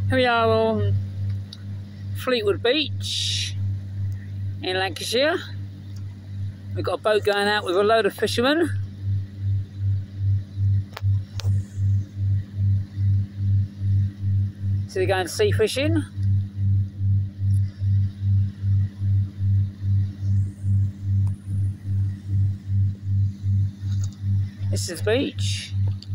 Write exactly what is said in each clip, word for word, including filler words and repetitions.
Here we are on Fleetwood Beach in Lancashire. We've got a boat going out with a load of fishermen. So they're going sea fishing. This is the beach.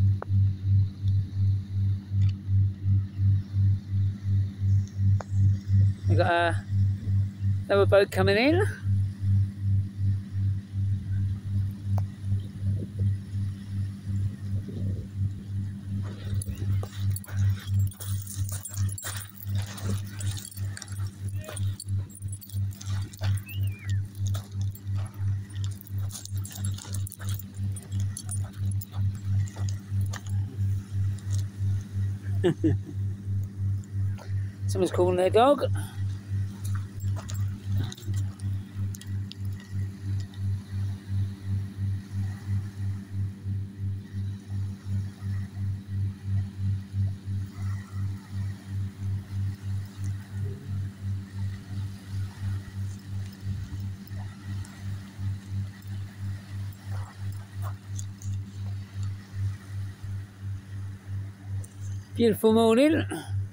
We've got uh, another boat coming in. Someone's calling their dog. Beautiful morning.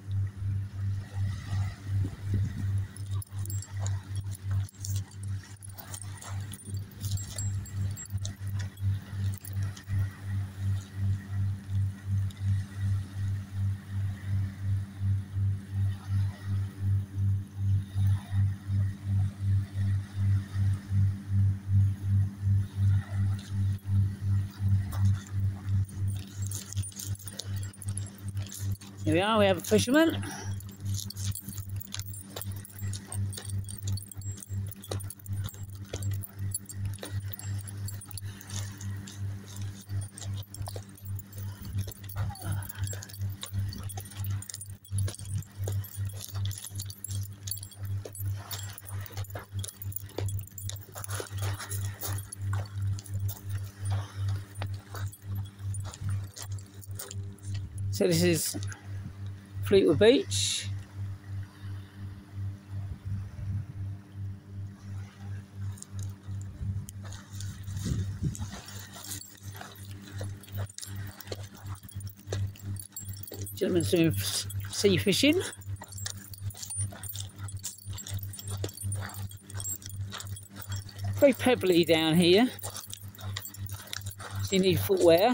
Here we are, we have a fisherman. So this is Fleetwood Beach. Gentlemen's doing sea fishing. Very pebbly down here, so you need footwear.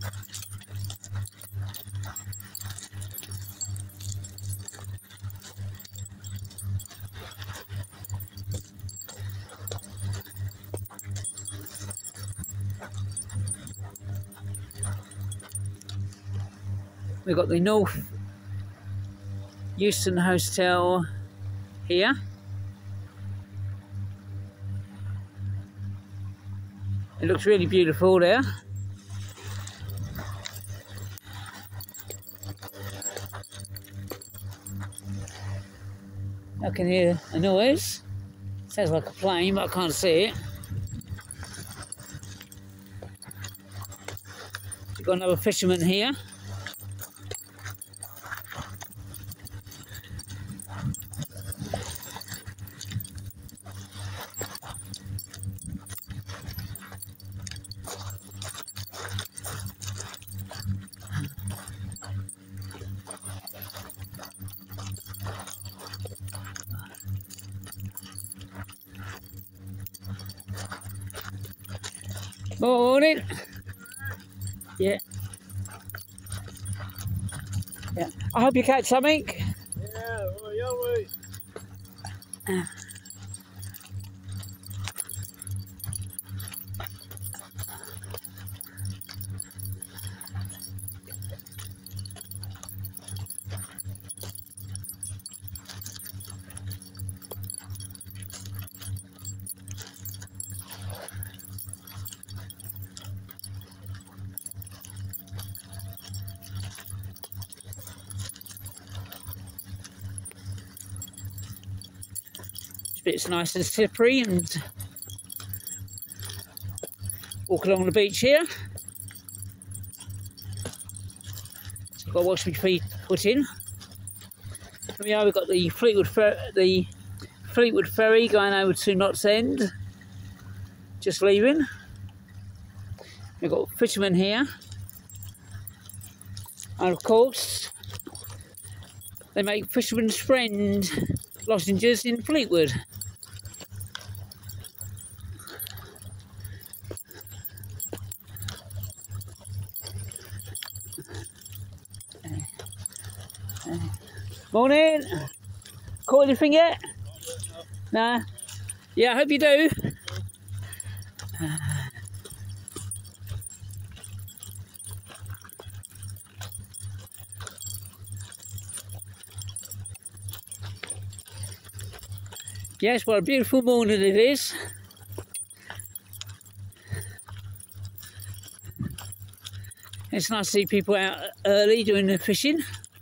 We've got the North Euston Hotel here. It looks really beautiful there. I can hear a noise. Sounds like a plane, but I can't see it. We've got another fisherman here. Morning. Yeah. Yeah. I hope you catch something. Yeah, well, yeah, wait. Uh. It's nice and slippery, and walk along the beach here. So I've got to watch my feet foot in. Yeah, we've got the Fleetwood Fer the Fleetwood ferry going over to Knott's End. Just leaving. We've got fishermen here, and of course they make fishermen's friend lozenges in Fleetwood. Morning. Caught anything yet? Nah. Yeah, I hope you do. Yes, what a beautiful morning it is. It's nice to see people out early doing the fishing.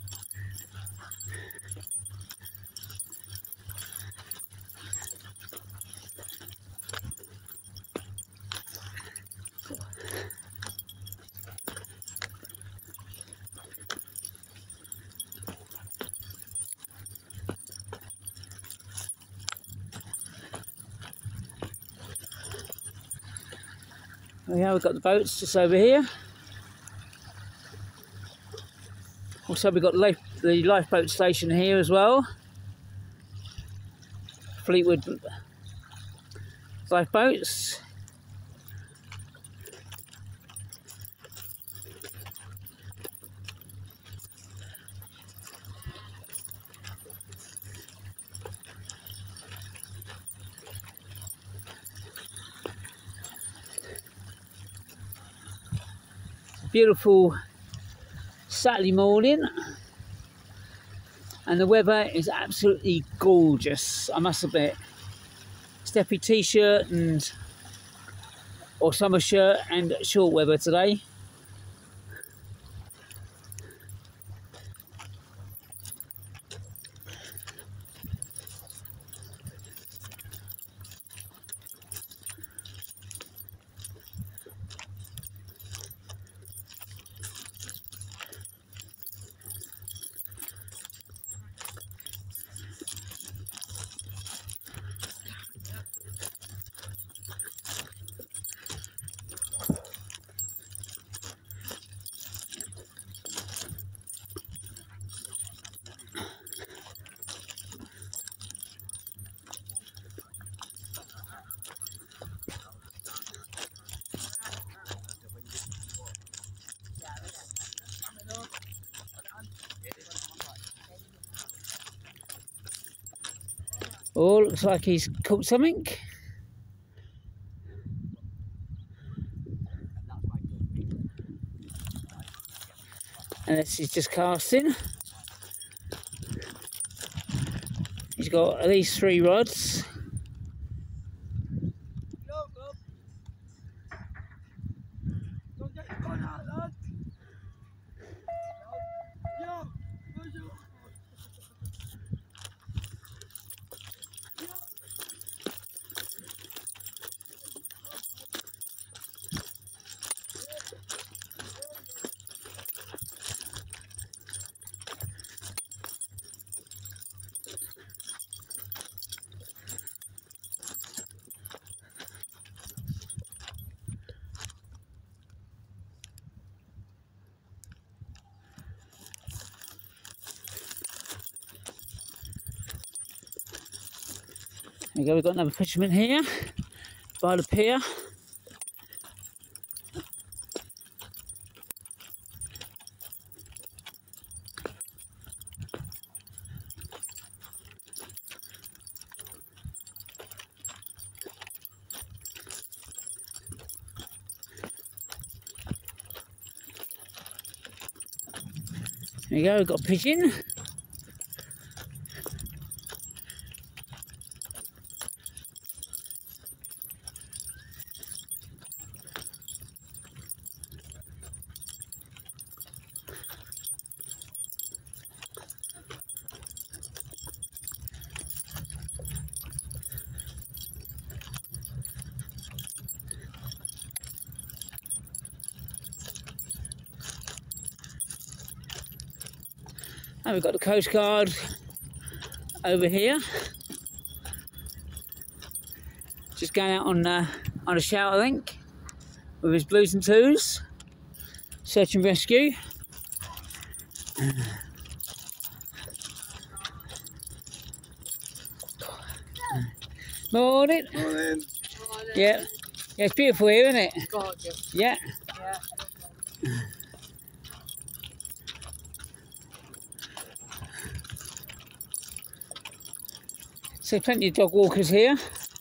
Oh yeah, we've got the boats just over here. Also, we've got life, the lifeboat station here as well. Fleetwood lifeboats. Beautiful Saturday morning, and the weather is absolutely gorgeous, I must admit. Steppy t-shirt and or summer shirt and short weather today. Oh, looks like he's caught something. And this is just casting. He's got at least three rods. There you go, we've got another fisherman here by the pier. There you go, we've got a pigeon. And we've got the Coast Guard over here. Just going out on uh, on a shout, I think, with his blues and twos. Search and rescue. Morning. Morning. Yeah. Yeah, it's beautiful here, isn't it? Gorgeous. Yeah. Yeah. So plenty of dog walkers here.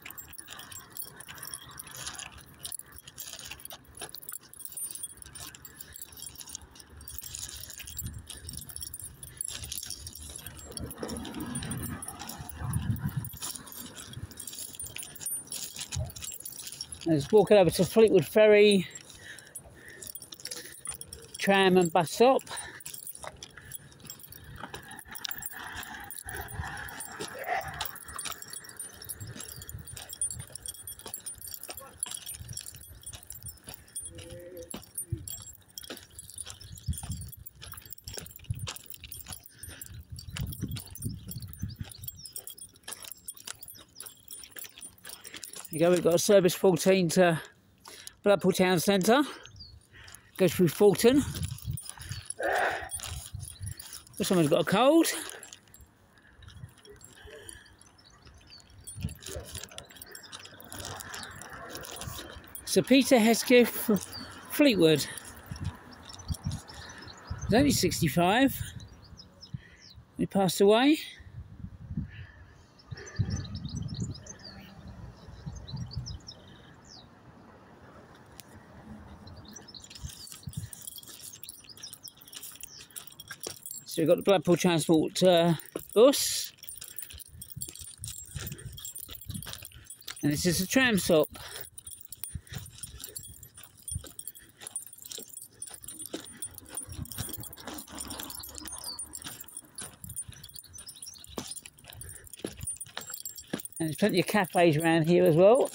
Let's walk over to Fleetwood Ferry tram and bus stop. There you go, we've got a service fourteen to Blackpool Town Centre. Goes through Fulton. But someone's got a cold. Sir Peter Hesketh, Fleetwood. He's only sixty-five. He passed away. So we've got the Blackpool Transport uh, bus. And this is a tram stop. And there's plenty of cafes around here as well.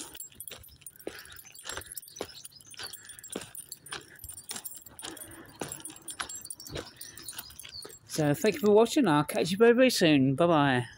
So thank you for watching. I'll catch you very, very soon. Bye bye.